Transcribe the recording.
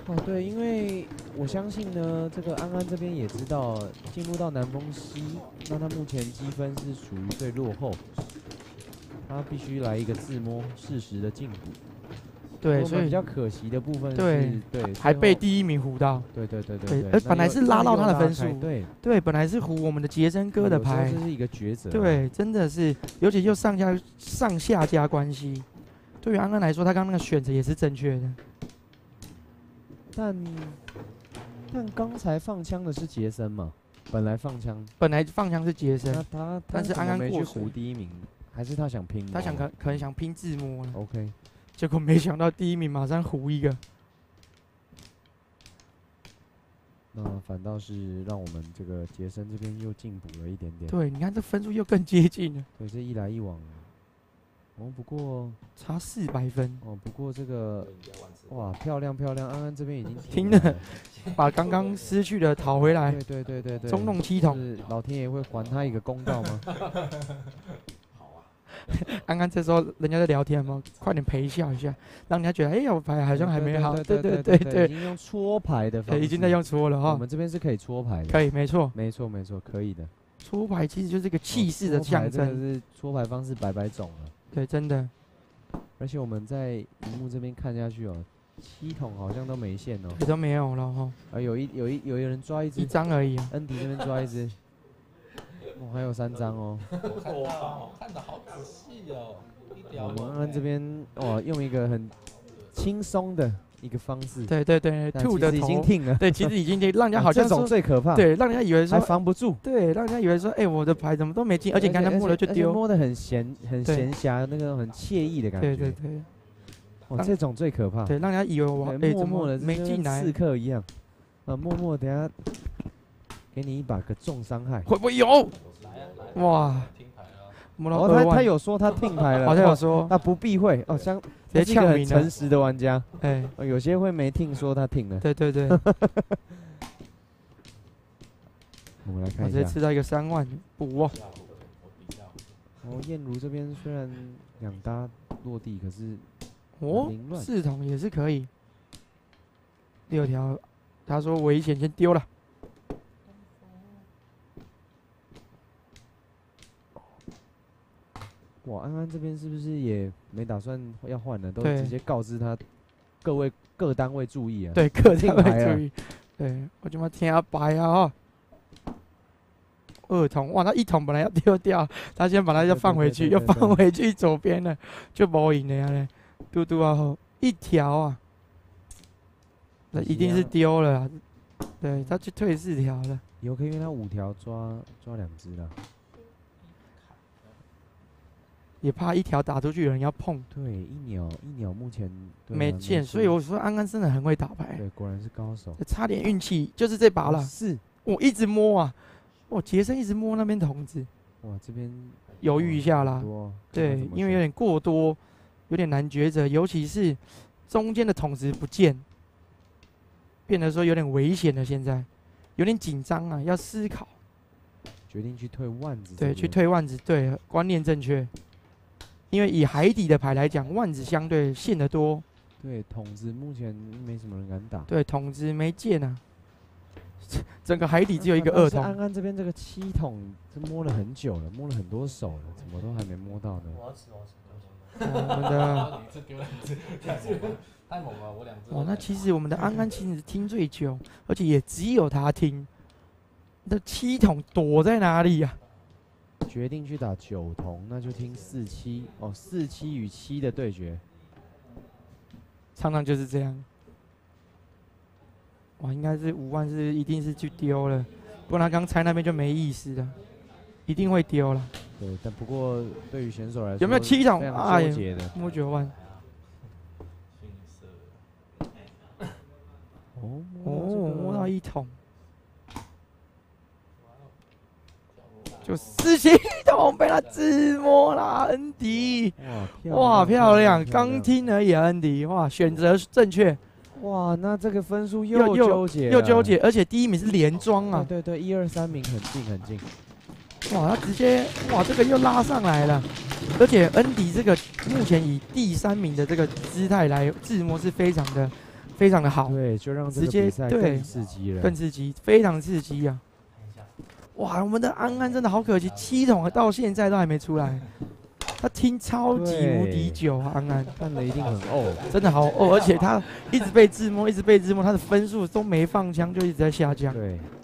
哦，对，因为我相信呢，这个安安这边也知道，进入到南风西，那他目前积分是属于最落后，他必须来一个自摸适时的进补。 对，所以比较可惜的部分对是，对， 还被第一名唬到。 对， 本来是拉到他的分数， 对， 本来是唬我们的杰森哥的牌， 这是一个抉择。 对，真的是，尤其又上下家关系，对于安安来说，他刚刚那个选择也是正确的。 但刚才放枪的是杰森嘛？本来放枪是杰森，但是安安没去唬第一名，还是他想拼？ 他可能想拼自摸了。 OK。 结果没想到第一名马上胡一个， 那反倒是让我们这个杰森这边又进补了一点点。 对，你看这分数又更接近了。 对，这一来一往，哦，不过差400分。 哦，不过这个哇，漂亮，安安这边已经听了，把刚刚失去的讨回来。 对， 中弄7桶， 是老天爷会还他一个公道吗？ 安安这时候人家在聊天嘛，快点陪笑一下，让人家觉得哎，我牌好像还没好。对， 已经用搓牌的方式， 已经在用搓了哈。 我们这边是可以搓牌的， 可以，没错， 可以的。 搓牌其实就是个气势的象征， 是搓牌方式百种了。 对，真的。 而且我们在荧幕这边看下去哦，7桶好像都没线哦， 也都没有了哈。 有人抓一张而已啊。 恩迪这边抓一只。哦，还有3张哦！ 我看得好仔细哦。 我们安安这边哇，用一个很轻松的一个方式。 对，吐的头已经停了。 对，其实已经停，让人家好像这种最可怕。 对，让人家以为说还防不住。 对，让人家以为说，哎，我的牌怎么都没进，而且刚才摸了就丢， 摸得很闲暇，那个很惬意的感觉。 对。 哇，这种最可怕。 对，让人家以为我默默的没进来， 刺客一样。默默等下给你一把个重伤害。 会不会有？哇！ 他有说他听牌了， 好像有说他不避讳哦，像直接呛名诚实的玩家， 哎， 有些会没听说他听了， 对， 我们来看一下， 直接吃到一个3万补哦。 燕如这边虽然2搭落地，可是 4桶也是可以，6条，他说危险先丢了。 哇，安安这边是不是也没打算要换了？都直接告知他，各单位注意啊！ 对，各单位注意。对，我他妈听他白啊！2桶，哇，那1桶本来要丢掉，他先把它又放回去，又放回去左边了，就没赢了呀！嘟嘟啊后1条啊，那一定是丢了。对，他去退4条了。 有可以，因为他5条抓2只了。 也怕1条打出去有人要碰。 对，一鸟目前没见，所以我说安安真的很会打牌。 对，果然是高手。 差点运气，就是这把了。 是， 我一直摸啊，杰森一直摸那边筒子。 哇，这边犹豫一下啦。对，因为有点过多，有点难抉择，尤其是中间的筒子不见，变得说有点危险了。现在有点紧张啊，要思考。 决定去退腕子。 对，去退腕子，对，观念正确。因为以海底的牌来讲，腕子相对线得多。 对，筒子目前没什么人敢打。 对，筒子没见啊。整个海底只有一个2桶。 安安这边这个7桶是摸了很久了，摸了很多手了，怎么都还没摸到呢？ 我要吃。 我们的太猛了，我2只。 哇，那其实我们的安安其实听最久，而且也只有他听。那7桶躲在哪里呀？ 决定去打9桶，那就听4-7哦，4-7与7的对决， 常常就是这样。哇，应该是5万一定是去丢了，不然他刚猜那边就没意思了，一定会丢了。 对，但不过对于选手来说， 有没有7桶？ 哎呀， 摸9万。摸到1桶。就47桶被他自摸啦，恩迪，哇，漂亮！刚听而已，恩迪，哇，选择正确， 哇，那这个分数又纠结， 而且第1名是连庄啊， 对，1、2、3名很近， 哇，他直接，哇，这个又拉上来了，而且恩迪这个目前以第3名的这个姿态来自摸是非非常的好， 对，就让这个直接比赛对更刺激了。 更刺激，非常刺激啊！哇，我们的安安真的好可惜，7桶到现在都还没出来。他听超级无敌久啊，安安看了一定很哦， 真的好哦，而且他一直被自摸，一直被自摸，他的分数都没放枪，就一直在下降。 对，